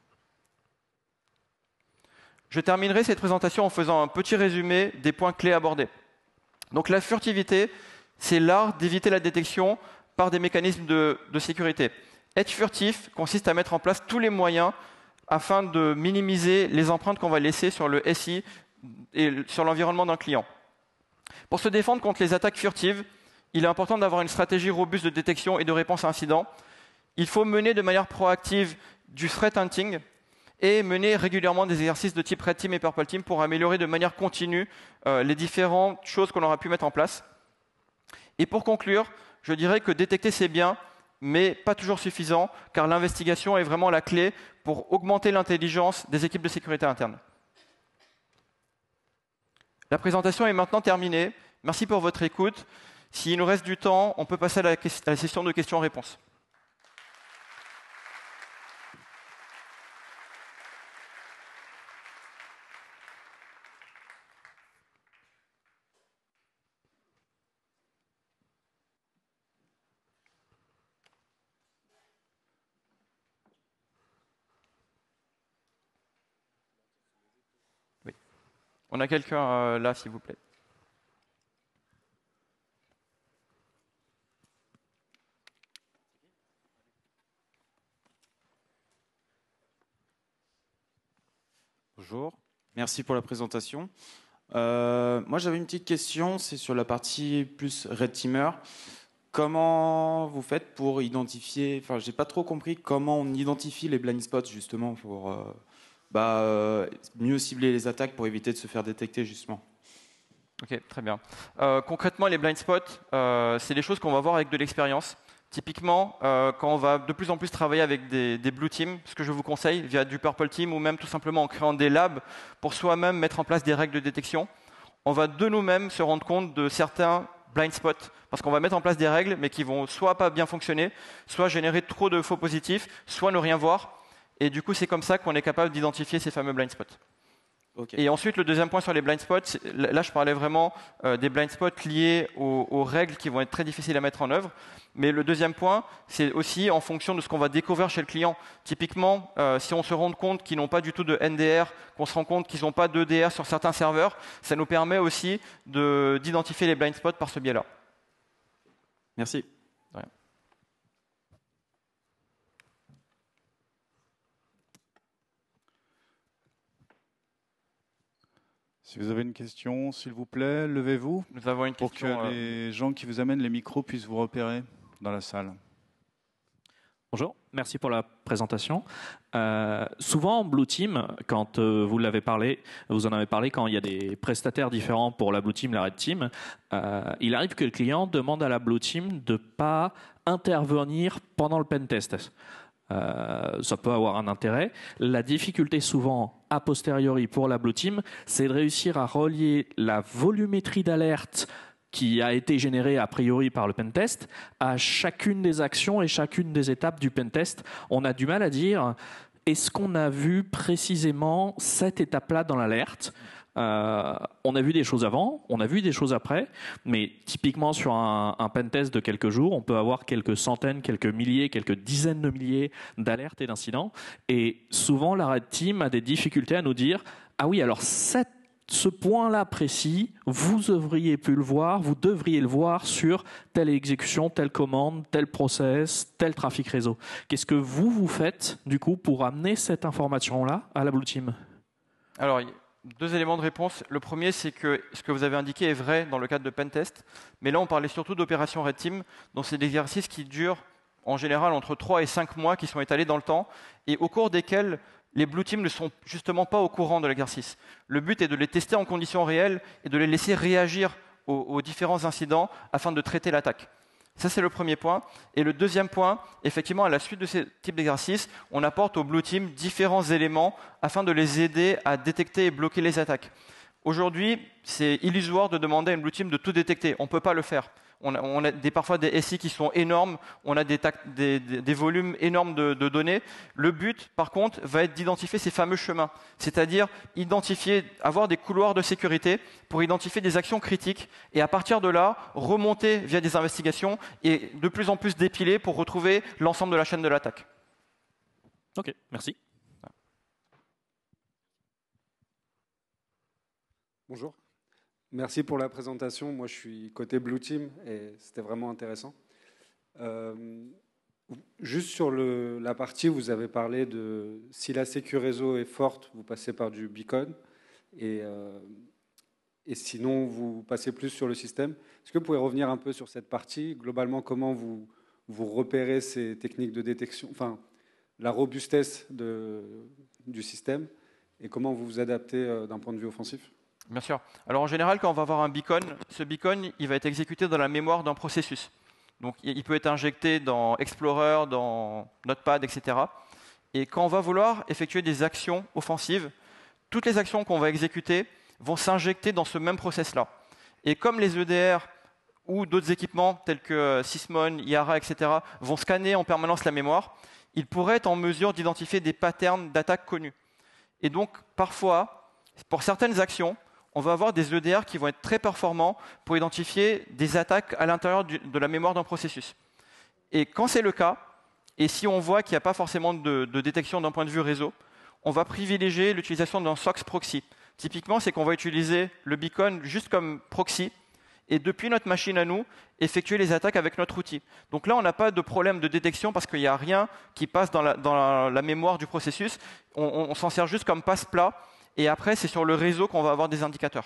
Je terminerai cette présentation en faisant un petit résumé des points clés abordés. Donc la furtivité, c'est l'art d'éviter la détection par des mécanismes de, de sécurité. Être furtif consiste à mettre en place tous les moyens afin de minimiser les empreintes qu'on va laisser sur le S I et sur l'environnement d'un client. Pour se défendre contre les attaques furtives, il est important d'avoir une stratégie robuste de détection et de réponse à incidents. Il faut mener de manière proactive du threat hunting et mener régulièrement des exercices de type Red Team et Purple Team pour améliorer de manière continue euh, les différentes choses qu'on aura pu mettre en place. Et pour conclure, je dirais que détecter c'est bien, mais pas toujours suffisant, car l'investigation est vraiment la clé pour augmenter l'intelligence des équipes de sécurité interne. La présentation est maintenant terminée. Merci pour votre écoute. S'il nous reste du temps, on peut passer à la, à la session de questions-réponses. On a quelqu'un euh, là, s'il vous plaît. Bonjour, merci pour la présentation. Euh, moi, j'avais une petite question, c'est sur la partie plus Red Teamer. Comment vous faites pour identifier, enfin, j'ai pas trop compris comment on identifie les blind spots justement pour euh, bah, euh, mieux cibler les attaques pour éviter de se faire détecter justement. Ok, très bien. Euh, concrètement, les blind spots, euh, c'est des choses qu'on va voir avec de l'expérience. Typiquement, euh, quand on va de plus en plus travailler avec des, des blue teams, ce que je vous conseille, via du purple team ou même tout simplement en créant des labs pour soi-même mettre en place des règles de détection, on va de nous-mêmes se rendre compte de certains blind spots parce qu'on va mettre en place des règles mais qui vont soit pas bien fonctionner, soit générer trop de faux positifs, soit ne rien voir. Et du coup, c'est comme ça qu'on est capable d'identifier ces fameux blind spots. Okay. Et ensuite, le deuxième point sur les blind spots, là je parlais vraiment euh, des blind spots liés aux, aux règles qui vont être très difficiles à mettre en œuvre. Mais le deuxième point, c'est aussi en fonction de ce qu'on va découvrir chez le client. Typiquement, euh, si on se rend compte qu'ils n'ont pas du tout de N D R, qu'on se rend compte qu'ils n'ont pas d'E D R sur certains serveurs, ça nous permet aussi d'identifier les blind spots par ce biais-là. Merci. Ouais. Si vous avez une question, s'il vous plaît, levez-vous. Nous avons une pour question, que euh... les gens qui vous amènent les micros puissent vous repérer dans la salle. Bonjour, merci pour la présentation. Euh, souvent en Blue Team, quand euh, vous l'avez parlé, vous en avez parlé quand il y a des prestataires différents pour la Blue Team, la Red Team, euh, il arrive que le client demande à la Blue Team de ne pas intervenir pendant le pen test. Euh, ça peut avoir un intérêt. La difficulté souvent a posteriori pour la Blue Team, c'est de réussir à relier la volumétrie d'alerte qui a été générée a priori par le pentest à chacune des actions et chacune des étapes du pentest. On a du mal à dire est-ce qu'on a vu précisément cette étape-là dans l'alerte. Euh, on a vu des choses avant, on a vu des choses après, mais typiquement sur un, un pentest de quelques jours, on peut avoir quelques centaines, quelques milliers, quelques dizaines de milliers d'alertes et d'incidents. Et souvent, la Red Team a des difficultés à nous dire « Ah oui, alors cette, ce point-là précis, vous auriez pu le voir, vous devriez le voir sur telle exécution, telle commande, tel process, tel trafic réseau. » Qu'est-ce que vous, vous faites, du coup, pour amener cette information-là à la Blue Team? Alors, deux éléments de réponse. Le premier, c'est que ce que vous avez indiqué est vrai dans le cadre de pentest, mais là, on parlait surtout d'opérations Red Team, donc c'est des exercices qui durent en général entre trois et cinq mois, qui sont étalés dans le temps, et au cours desquels les Blue Team ne sont justement pas au courant de l'exercice. Le but est de les tester en conditions réelles et de les laisser réagir aux, aux différents incidents afin de traiter l'attaque. Ça, c'est le premier point. Et le deuxième point, effectivement, à la suite de ces types d'exercices, on apporte aux Blue Team différents éléments afin de les aider à détecter et bloquer les attaques. Aujourd'hui, c'est illusoire de demander à une Blue Team de tout détecter. On ne peut pas le faire. On a, on a des, parfois des S I qui sont énormes, on a des, des, des, des volumes énormes de, de données. Le but, par contre, va être d'identifier ces fameux chemins, c'est-à-dire identifier, avoir des couloirs de sécurité pour identifier des actions critiques et à partir de là, remonter via des investigations et de plus en plus dépiler pour retrouver l'ensemble de la chaîne de l'attaque. Ok, merci. Bonjour. Merci pour la présentation. Moi, je suis côté Blue Team et c'était vraiment intéressant. Euh, juste sur le, la partie où vous avez parlé de si la sécu réseau est forte, vous passez par du beacon et, euh, et sinon, vous passez plus sur le système. Est-ce que vous pouvez revenir un peu sur cette partie? Globalement, comment vous, vous repérez ces techniques de détection, enfin, la robustesse de, du système et comment vous vous adaptez d'un point de vue offensif? Bien sûr. Alors en général, quand on va avoir un beacon, ce beacon, il va être exécuté dans la mémoire d'un processus. Donc il peut être injecté dans Explorer, dans Notepad, et cetera. Et quand on va vouloir effectuer des actions offensives, toutes les actions qu'on va exécuter vont s'injecter dans ce même process-là. Et comme les E D R ou d'autres équipements tels que Sysmon, Yara, et cetera vont scanner en permanence la mémoire, ils pourraient être en mesure d'identifier des patterns d'attaque connus. Et donc parfois, pour certaines actions, on va avoir des E D R qui vont être très performants pour identifier des attaques à l'intérieur de la mémoire d'un processus. Et quand c'est le cas, et si on voit qu'il n'y a pas forcément de, de détection d'un point de vue réseau, on va privilégier l'utilisation d'un S O C proxy. Typiquement, c'est qu'on va utiliser le beacon juste comme proxy et depuis notre machine à nous, effectuer les attaques avec notre outil. Donc là, on n'a pas de problème de détection parce qu'il n'y a rien qui passe dans la, dans la, la mémoire du processus. On, on, on s'en sert juste comme passe-plat et après, c'est sur le réseau qu'on va avoir des indicateurs.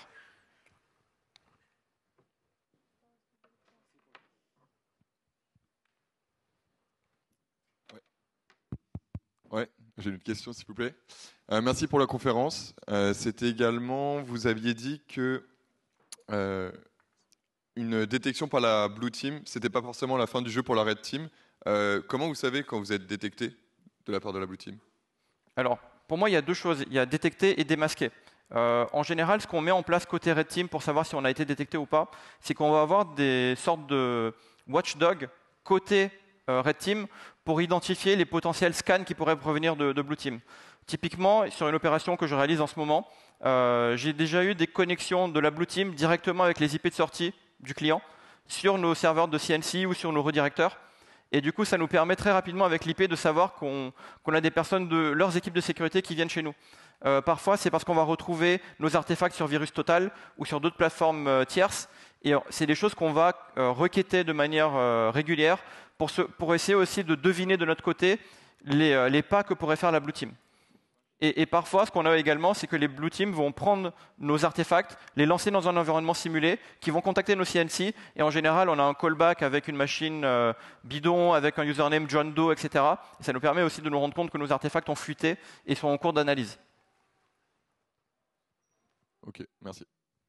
Ouais, j'ai une question, s'il vous plaît. Euh, merci pour la conférence. Euh, C'était également, vous aviez dit que euh, une détection par la Blue Team, c'était pas forcément la fin du jeu pour la Red Team. Euh, comment vous savez quand vous êtes détecté de la part de la Blue Team? Alors, pour moi, il y a deux choses. Il y a détecter et démasquer. Euh, en général, ce qu'on met en place côté Red Team pour savoir si on a été détecté ou pas, c'est qu'on va avoir des sortes de watchdog côté euh, Red Team pour identifier les potentiels scans qui pourraient provenir de, de Blue Team. Typiquement, sur une opération que je réalise en ce moment, euh, j'ai déjà eu des connexions de la Blue Team directement avec les I P de sortie du client sur nos serveurs de C N C ou sur nos redirecteurs. Et du coup, ça nous permet très rapidement avec l'I P de savoir qu'on qu'on a des personnes de leurs équipes de sécurité qui viennent chez nous. Euh, parfois, c'est parce qu'on va retrouver nos artefacts sur Virus Total ou sur d'autres plateformes euh, tierces. Et c'est des choses qu'on va euh, requêter de manière euh, régulière pour, se, pour essayer aussi de deviner de notre côté les, euh, les pas que pourrait faire la Blue Team. Et, et parfois, ce qu'on a également, c'est que les Blue Team vont prendre nos artefacts, les lancer dans un environnement simulé, qui vont contacter nos C N C. Et en général, on a un callback avec une machine euh, bidon, avec un username John Doe, et cetera. Et ça nous permet aussi de nous rendre compte que nos artefacts ont fuité et sont en cours d'analyse. Ok, merci.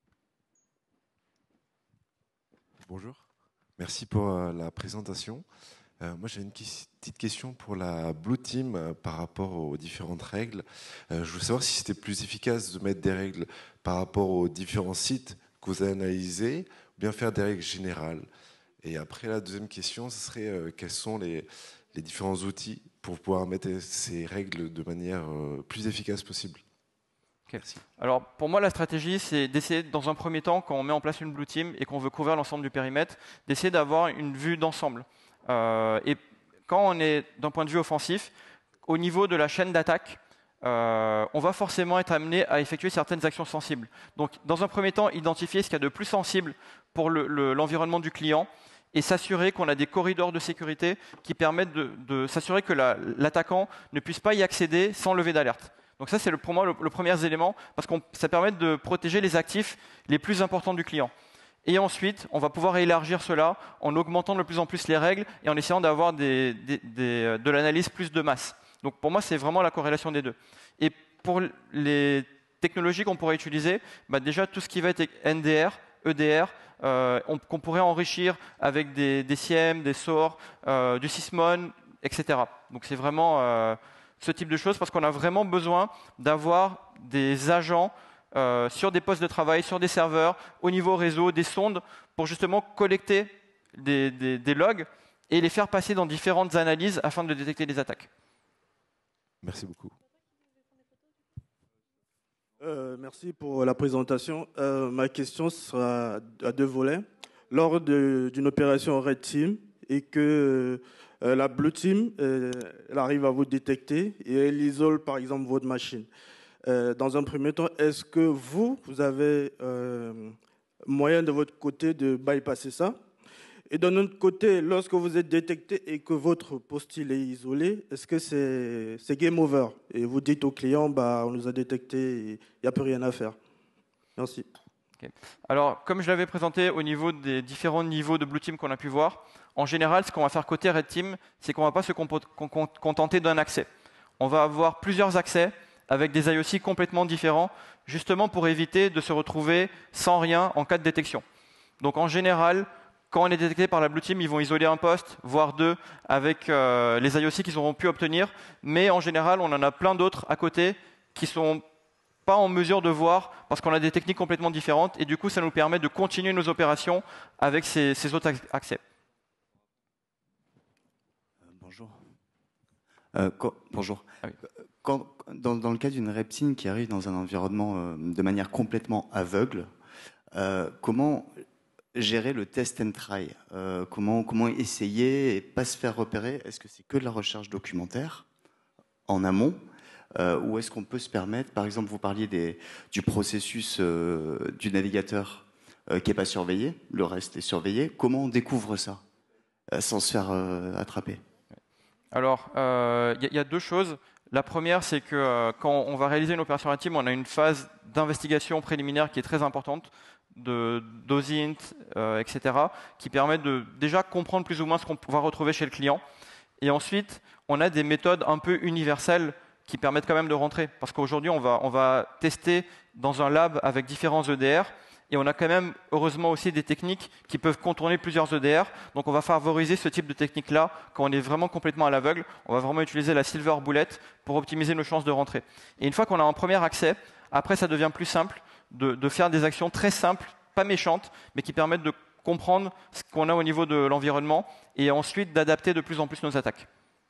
Bonjour, merci pour euh, la présentation. Euh, moi, j'ai une petite question pour la Blue Team euh, par rapport aux différentes règles. Euh, je veux savoir si c'était plus efficace de mettre des règles par rapport aux différents sites que vous avez analysés ou bien faire des règles générales. Et après, la deuxième question, ce serait euh, quels sont les, les différents outils pour pouvoir mettre ces règles de manière euh, plus efficace possible. Okay. Alors, pour moi, la stratégie, c'est d'essayer, dans un premier temps, quand on met en place une Blue Team et qu'on veut couvrir l'ensemble du périmètre, d'essayer d'avoir une vue d'ensemble. Euh, et quand on est d'un point de vue offensif, au niveau de la chaîne d'attaque, euh, on va forcément être amené à effectuer certaines actions sensibles. Donc, dans un premier temps, identifier ce qu'il y a de plus sensible pour le, le, l'environnement du client et s'assurer qu'on a des corridors de sécurité qui permettent de, de s'assurer que la, l'attaquant ne puisse pas y accéder sans lever d'alerte. Donc ça, c'est le, pour moi le, le premier élément, parce que ça permet de protéger les actifs les plus importants du client. Et ensuite, on va pouvoir élargir cela en augmentant de plus en plus les règles et en essayant d'avoir des, des, des, de l'analyse plus de masse. Donc pour moi, c'est vraiment la corrélation des deux. Et pour les technologies qu'on pourrait utiliser, bah déjà tout ce qui va être N D R, E D R, euh, on, qu'on pourrait enrichir avec des, des S I E M, des S O R, euh, du Sysmon, et cetera. Donc c'est vraiment euh, ce type de choses parce qu'on a vraiment besoin d'avoir des agents euh, sur des postes de travail, sur des serveurs, au niveau réseau, des sondes, pour justement collecter des, des, des logs et les faire passer dans différentes analyses afin de détecter des attaques. Merci beaucoup. Euh, merci pour la présentation. Euh, ma question sera à deux volets. Lors de, d'une opération Red Team et que euh, la Blue Team euh, elle arrive à vous détecter et elle isole par exemple votre machine. Euh, dans un premier temps, est-ce que vous, vous avez euh, moyen de votre côté de bypasser ça? Et d'un autre côté, lorsque vous êtes détecté et que votre poste-it est isolé, est-ce que c'est, c'est game over? Et vous dites au client, bah, on nous a détecté et il n'y a plus rien à faire. Merci. Okay. Alors, comme je l'avais présenté au niveau des différents niveaux de Blue Team qu'on a pu voir, en général, ce qu'on va faire côté Red Team, c'est qu'on ne va pas se contenter d'un accès. On va avoir plusieurs accès avec des I O C complètement différents, justement pour éviter de se retrouver sans rien en cas de détection. Donc en général, quand on est détecté par la Blue Team, ils vont isoler un poste, voire deux, avec euh, les I O C qu'ils auront pu obtenir. Mais en général, on en a plein d'autres à côté qui ne sont pas en mesure de voir parce qu'on a des techniques complètement différentes. Et du coup, ça nous permet de continuer nos opérations avec ces, ces autres accès. Euh, bonjour. Euh, quand, bonjour. Ah oui. Quand, dans, dans le cas d'une Red Team qui arrive dans un environnement euh, de manière complètement aveugle, euh, comment gérer le test and try, euh, comment, comment essayer et pas se faire repérer? Est-ce que c'est que de la recherche documentaire en amont? euh, ou est-ce qu'on peut se permettre, par exemple, vous parliez des, du processus euh, du navigateur euh, qui n'est pas surveillé, le reste est surveillé. Comment on découvre ça euh, sans se faire euh, attraper? Alors, il euh, y, y a deux choses. La première, c'est que euh, quand on va réaliser une opération Red Team, on a une phase d'investigation préliminaire qui est très importante, de d'OSINT, euh, et cetera, qui permet de déjà comprendre plus ou moins ce qu'on va retrouver chez le client. Et ensuite, on a des méthodes un peu universelles qui permettent quand même de rentrer. Parce qu'aujourd'hui, on va, on va tester dans un lab avec différents E D R. Et on a quand même, heureusement, aussi des techniques qui peuvent contourner plusieurs E D R. Donc on va favoriser ce type de technique-là quand on est vraiment complètement à l'aveugle. On va vraiment utiliser la silver bullet pour optimiser nos chances de rentrer. Et une fois qu'on a un premier accès, après ça devient plus simple de, de faire des actions très simples, pas méchantes, mais qui permettent de comprendre ce qu'on a au niveau de l'environnement et ensuite d'adapter de plus en plus nos attaques.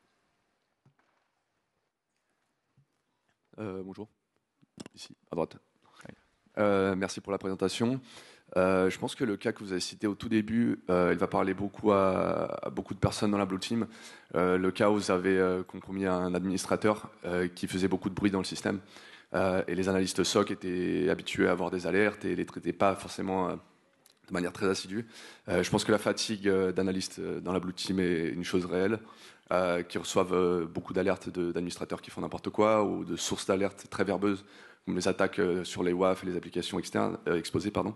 Euh, bonjour, ici, à droite. Oui. Euh, merci pour la présentation. Euh, je pense que le cas que vous avez cité au tout début, euh, il va parler beaucoup à, à beaucoup de personnes dans la Blue Team. Euh, le cas où vous avez euh, compromis un administrateur euh, qui faisait beaucoup de bruit dans le système. Euh, et les analystes S O C étaient habitués à avoir des alertes et les traitaient pas forcément euh, de manière très assidue. Euh, je pense que la fatigue euh, d'analystes dans la Blue Team est une chose réelle. Euh, qui reçoivent euh, beaucoup d'alertes d'administrateurs qui font n'importe quoi ou de sources d'alertes très verbeuses, comme les attaques euh, sur les W A F et les applications externes, euh, exposées. Pardon.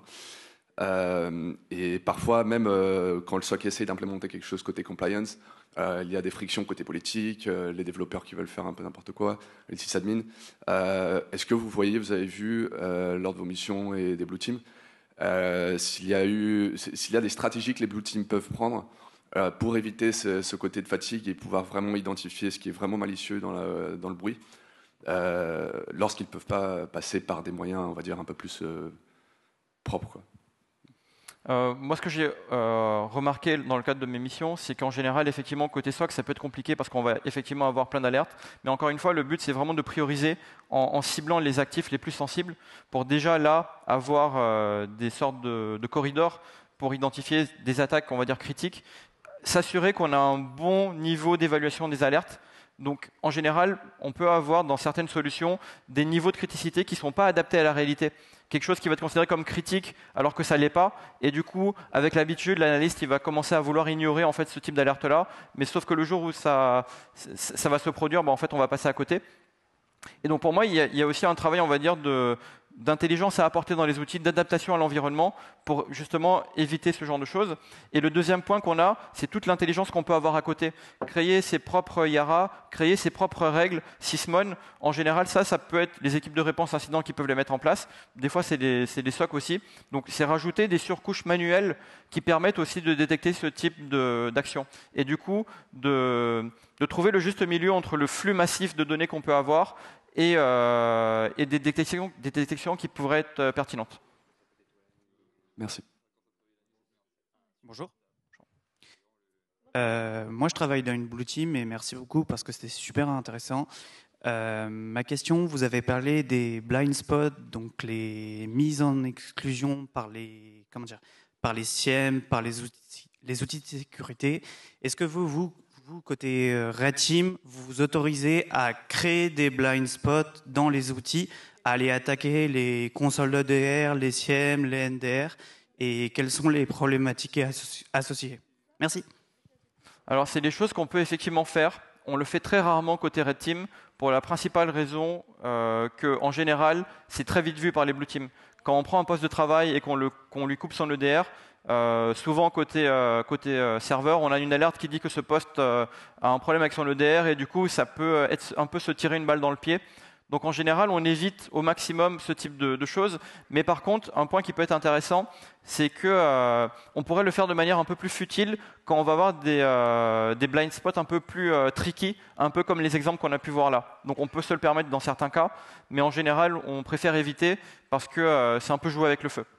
Euh, et parfois, même euh, quand le S O C essaie d'implémenter quelque chose côté compliance, euh, il y a des frictions côté politique, euh, les développeurs qui veulent faire un peu n'importe quoi, les sysadmins. Euh, Est-ce que vous voyez, vous avez vu, euh, lors de vos missions et des Blue Teams, euh, s'il y a eu, s'il y a des stratégies que les Blue Teams peuvent prendre Euh, pour éviter ce, ce côté de fatigue et pouvoir vraiment identifier ce qui est vraiment malicieux dans, la, dans le bruit, euh, lorsqu'ils ne peuvent pas passer par des moyens, on va dire, un peu plus euh, propres, quoi. Euh, moi, ce que j'ai euh, remarqué dans le cadre de mes missions, c'est qu'en général, effectivement, côté S O C, ça peut être compliqué parce qu'on va effectivement avoir plein d'alertes. Mais encore une fois, le but, c'est vraiment de prioriser en, en ciblant les actifs les plus sensibles pour déjà là avoir euh, des sortes de, de corridors pour identifier des attaques, on va dire, critiques. S'assurer qu'on a un bon niveau d'évaluation des alertes. Donc, en général, on peut avoir dans certaines solutions des niveaux de criticité qui ne sont pas adaptés à la réalité. Quelque chose qui va être considéré comme critique alors que ça ne l'est pas. Et du coup, avec l'habitude, l'analyste il va commencer à vouloir ignorer en fait, ce type d'alerte-là. Mais sauf que le jour où ça, ça va se produire, ben, en fait, on va passer à côté. Et donc, pour moi, il y a, il y a aussi un travail, on va dire, de... d'intelligence à apporter dans les outils, d'adaptation à l'environnement pour justement éviter ce genre de choses. Et le deuxième point qu'on a, c'est toute l'intelligence qu'on peut avoir à côté. Créer ses propres I A R A, créer ses propres règles, Sysmon. En général, ça, ça peut être les équipes de réponse incident qui peuvent les mettre en place. Des fois, c'est des, c'est des S O C aussi. Donc, c'est rajouter des surcouches manuelles qui permettent aussi de détecter ce type d'action. Et du coup, de, de trouver le juste milieu entre le flux massif de données qu'on peut avoir et, euh, et des, détections, des détections qui pourraient être euh, pertinentes. Merci. Bonjour. Euh, moi, je travaille dans une Blue Team et merci beaucoup parce que c'était super intéressant. Euh, ma question, vous avez parlé des blind spots, donc les mises en exclusion par les, comment dire, par les S I E M, par les outils, les outils de sécurité. Est-ce que vous, vous Vous, côté Red Team, vous vous autorisez à créer des blind spots dans les outils, à aller attaquer les consoles d'E D R, les S I E M, les N D R, et quelles sont les problématiques associées? Merci. Alors, c'est des choses qu'on peut effectivement faire. On le fait très rarement côté Red Team, pour la principale raison euh, qu'en général, c'est très vite vu par les Blue Team. Quand on prend un poste de travail et qu'on le, qu'on lui coupe son E D R, Euh, souvent côté, euh, côté euh, serveur, on a une alerte qui dit que ce poste euh, a un problème avec son E D R et du coup ça peut être un peu se tirer une balle dans le pied. Donc en général on évite au maximum ce type de, de choses, mais par contre un point qui peut être intéressant, c'est que euh, on pourrait le faire de manière un peu plus futile quand on va avoir des, euh, des blind spots un peu plus euh, tricky, un peu comme les exemples qu'on a pu voir là. Donc on peut se le permettre dans certains cas, mais en général on préfère éviter parce que euh, c'est un peu jouer avec le feu.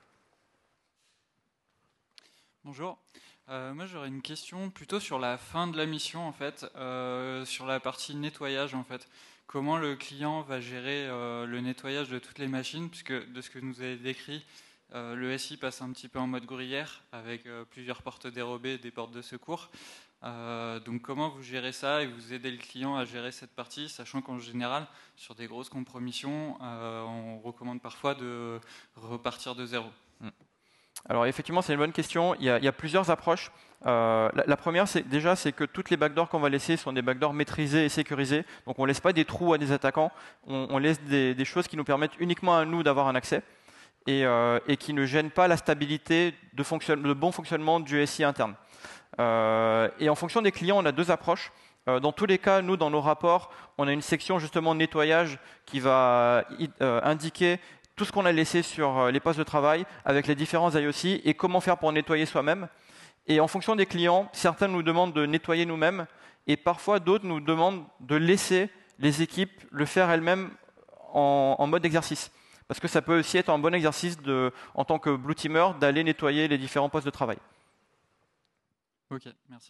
Bonjour, euh, moi j'aurais une question plutôt sur la fin de la mission en fait, euh, sur la partie nettoyage en fait. Comment le client va gérer euh, le nettoyage de toutes les machines, puisque de ce que vous avez décrit, euh, le S I passe un petit peu en mode gruyère avec euh, plusieurs portes dérobées, des portes de secours. Euh, donc comment vous gérez ça et vous aidez le client à gérer cette partie, sachant qu'en général, sur des grosses compromissions, euh, on recommande parfois de repartir de zéro. Alors effectivement, c'est une bonne question. Il y a, il y a plusieurs approches. Euh, la, la première, c'est déjà, c'est que toutes les backdoors qu'on va laisser sont des backdoors maîtrisées et sécurisées. Donc on ne laisse pas des trous à des attaquants. On, on laisse des, des choses qui nous permettent uniquement à nous d'avoir un accès et, euh, et qui ne gênent pas la stabilité de, fonction, de bon fonctionnement du S I interne. Euh, et en fonction des clients, on a deux approches. Euh, dans tous les cas, nous, dans nos rapports, on a une section justement nettoyage qui va euh, indiquer tout ce qu'on a laissé sur les postes de travail avec les différents I O C et comment faire pour nettoyer soi-même. Et en fonction des clients, certains nous demandent de nettoyer nous-mêmes et parfois d'autres nous demandent de laisser les équipes le faire elles-mêmes en, en mode exercice. Parce que ça peut aussi être un bon exercice de, en tant que Blue Teamer d'aller nettoyer les différents postes de travail. Ok, merci.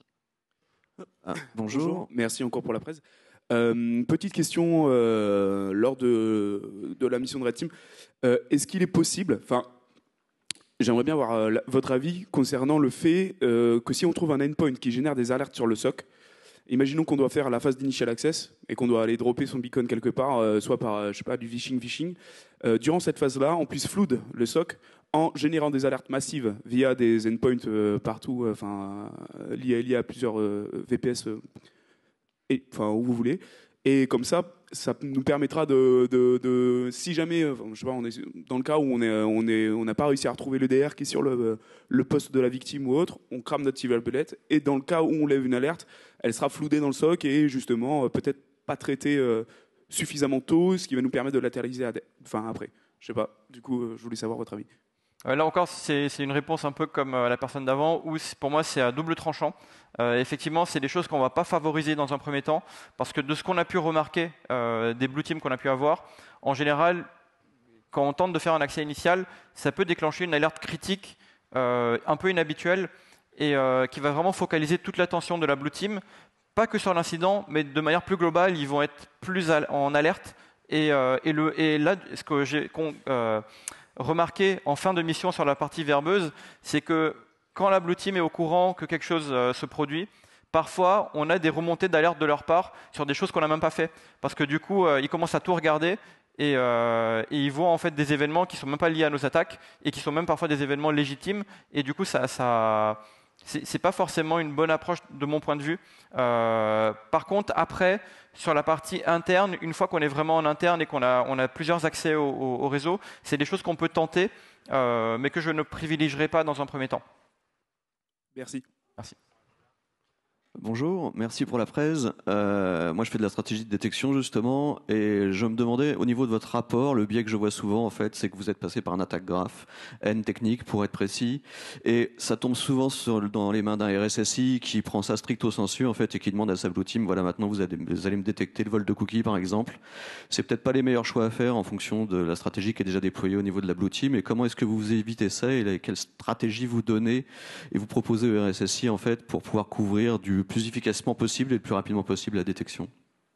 Ah, bonjour. bonjour, merci encore pour la presse. Euh, petite question euh, lors de, de la mission de Red Team. Euh, Est-ce qu'il est possible, enfin, j'aimerais bien avoir euh, la, votre avis concernant le fait euh, que si on trouve un endpoint qui génère des alertes sur le S O C, imaginons qu'on doit faire la phase d'initial access et qu'on doit aller dropper son beacon quelque part, euh, soit par euh, je sais pas, du phishing, phishing, euh, durant cette phase-là, on puisse flood le S O C en générant des alertes massives via des endpoints euh, partout, enfin euh, liés, liés à plusieurs euh, V P S. Euh, Et, enfin, où vous voulez, et comme ça, ça nous permettra de, de, de si jamais, enfin, je sais pas, on est dans le cas où on est, on est, on n'a pas réussi à retrouver le D R qui est sur le, le poste de la victime ou autre, on crame notre civil bullet, et dans le cas où on lève une alerte, elle sera floudée dans le S O C et justement peut-être pas traitée euh, suffisamment tôt, ce qui va nous permettre de latéraliser, enfin après, je sais pas. Du coup, je voulais savoir votre avis. Là encore, c'est une réponse un peu comme la personne d'avant, où pour moi c'est à double tranchant. Euh, effectivement, c'est des choses qu'on ne va pas favoriser dans un premier temps, parce que de ce qu'on a pu remarquer, euh, des blue teams qu'on a pu avoir, en général, quand on tente de faire un accès initial, ça peut déclencher une alerte critique euh, un peu inhabituelle et euh, qui va vraiment focaliser toute l'attention de la blue team, pas que sur l'incident, mais de manière plus globale, ils vont être plus en alerte. Et, euh, et, le, et là, ce que j'ai euh, remarqué en fin de mission sur la partie verbeuse, c'est que quand la blue team est au courant que quelque chose euh, se produit, parfois on a des remontées d'alerte de leur part sur des choses qu'on n'a même pas fait. Parce que du coup, euh, ils commencent à tout regarder et, euh, et ils voient en fait des événements qui ne sont même pas liés à nos attaques et qui sont même parfois des événements légitimes. Et du coup, ça, ça, c'est pas forcément une bonne approche de mon point de vue. Euh, par contre, après, sur la partie interne, une fois qu'on est vraiment en interne et qu'on a, on a plusieurs accès au, au, au réseau, c'est des choses qu'on peut tenter, euh, mais que je ne privilégierai pas dans un premier temps. Merci. Merci. Bonjour, merci pour la presse. Euh, moi, je fais de la stratégie de détection justement, et je me demandais au niveau de votre rapport, le biais que je vois souvent en fait, c'est que vous êtes passé par un attaque graph, N technique pour être précis, et ça tombe souvent sur, dans les mains d'un R S S I qui prend ça stricto sensu en fait et qui demande à sa blue team, voilà, maintenant vous allez, vous allez me détecter le vol de cookies par exemple. C'est peut-être pas les meilleurs choix à faire en fonction de la stratégie qui est déjà déployée au niveau de la blue team. Et comment est-ce que vous évitez ça et quelle stratégie vous donnez et vous proposez au R S S I en fait pour pouvoir couvrir du plus efficacement possible et le plus rapidement possible la détection?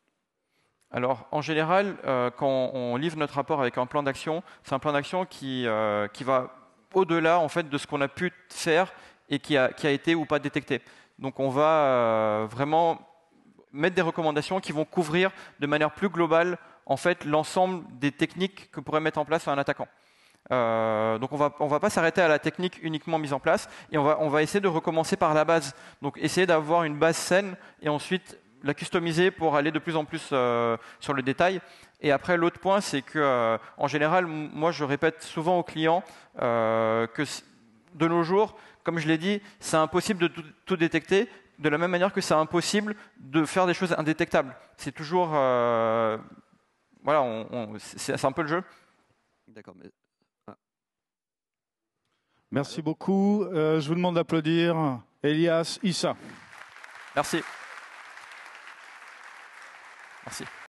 Alors, en général, euh, quand on livre notre rapport avec un plan d'action, c'est un plan d'action qui, euh, qui va au-delà en fait, de ce qu'on a pu faire et qui a, qui a été ou pas détecté. Donc, on va euh, vraiment mettre des recommandations qui vont couvrir de manière plus globale en fait, l'ensemble des techniques que pourrait mettre en place un attaquant. Euh, donc on va, on va pas s'arrêter à la technique uniquement mise en place et on va, on va essayer de recommencer par la base. Donc essayer d'avoir une base saine et ensuite la customiser pour aller de plus en plus euh, sur le détail. Et après l'autre point, c'est que euh, en général, moi je répète souvent aux clients euh, que de nos jours, comme je l'ai dit, c'est impossible de tout, tout détecter. De la même manière que c'est impossible de faire des choses indétectables. C'est toujours, euh, voilà, on, on, c'est un peu le jeu. D'accord. Mais... Merci beaucoup. Euh, je vous demande d'applaudir Elias Issa. Merci. Merci.